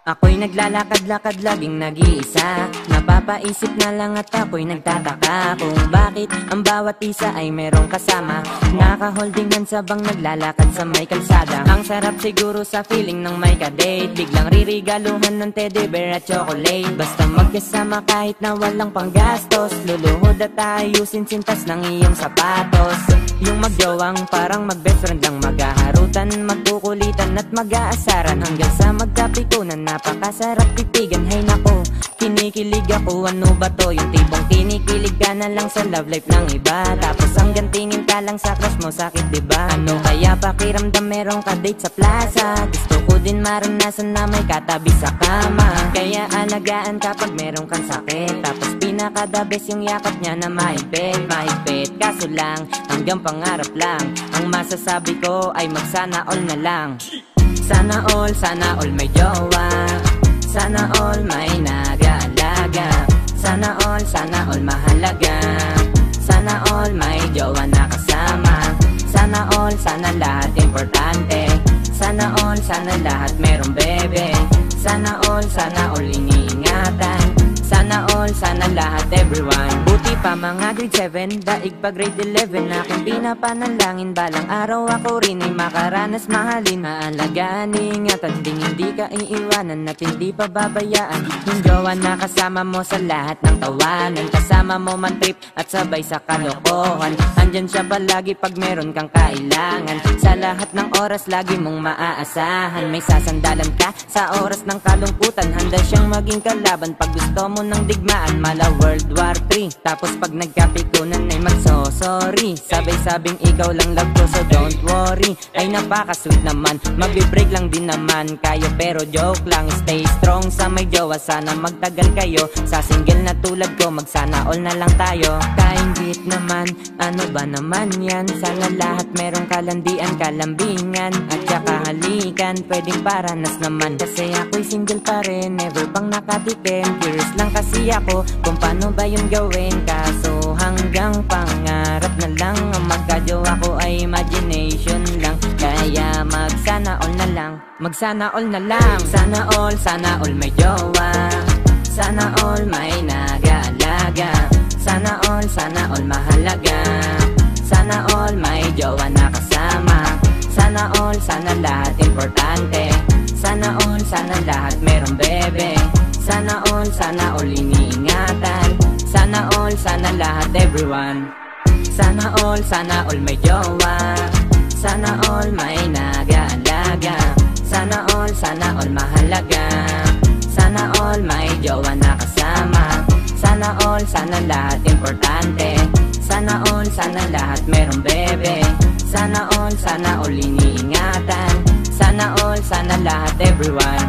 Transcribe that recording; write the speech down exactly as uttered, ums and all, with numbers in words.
Ako'y naglalakad-lakad laging nag-iisa. Napapaisip na lang at ako'y nagtataka kung bakit ang bawat isa ay merong kasama. Nakaholdingan sabang naglalakad sa may kalsada. Ang sarap siguro sa feeling ng may kadate. Biglang ririgaluhan ng teddy bear at chocolate. Basta magkasama kahit na walang panggastos. Luluhod at ayusin sintas ng iyong sapatos. Yung magjawang parang mag-best friend lang, maghaharutan, magkukulitan at mag-aasaran hanggang sa magkapikunan. Napakasarap titigan, hay nako, kinikilig ako, ano ba to? Yung tipong kinikilig ka na lang sa love life ng iba, tapos hanggang tingin ka lang sa crush mo, sakit diba? Ano kaya pakiramdam merong ka-date sa plaza? Gusto ko din maranasan na may katabi sa kama. Kaya alagaan kapag merong kang sakit, tapos pinaka-the best yung yakap niya na mahigpit, mahigpit. Kaso lang, hanggang pangarap lang, ang masasabi ko ay magsana all na lang. Sana all, sana all may jowa, sana all may nag-aalaga, sana all, sana all mahalaga, sana all may jowa na kasama, sana all, sana lahat importante, sana all, sana lahat merong bebe, sana all, sana all iniingatan, sana all, sana lahat everyone. Buti pa mga grade seven, daig pa grade eleven, aking pinapanalangin balang araw ako rin ay makaranas mahalin. Maalagaan, ingatan, ding hindi ka iiwanan at hindi pa babayaan. Yung jowa na kasama mo sa lahat ng tawanan, kasama mo man trip at sabay sa kalokohan. Andyan siya palagi pag meron kang kailangan, sa lahat ng oras lagi mong maaasahan. May sasandalan ka sa oras ng kalungkutan, handa siyang maging kalaban pag gusto mo ng digmaan. Mala World War three, tapos pag nagkapikunan ay magso-sorry. Sabay-sabing ikaw lang love ko, so don't worry. Ay napaka-sweet naman, magbe-break lang din naman kayo, pero joke lang. Stay strong sa may jowa, sana magtagal kayo. Sa single na tulad ko, magsana all na lang tayo. Kaingit naman, ano ba naman yan? Sana lahat merong kalandian, kalambingan at saka halikan, pwedeng paranas naman. Kasi ako'y single pa rin, never pang nakatikim. Curious lang kasi ako kung paano ba yung gawin. Kaso hanggang pangarap na lang, ang magkajowa ko ay imagination lang. Kaya magsana all na lang, magsana all na lang. Sana all, sana all may jowa, sana all may nag-aalaga, sana all, sana all mahalaga, sana all may jowa na kasama, sana all, sana lahat importante, sana all, sana lahat merong bebe, sana all, sana all iniingatan, sana all, sana lahat everyone. Sana all, sana all may jowa, sana all may nag-aalaga, sana all, sana all mahalaga, sana all may jowa na kasama, sana all, sana lahat importante, sana all, sana lahat merong bebe, sana all, sana all iniingatan, sana all, sana lahat everyone.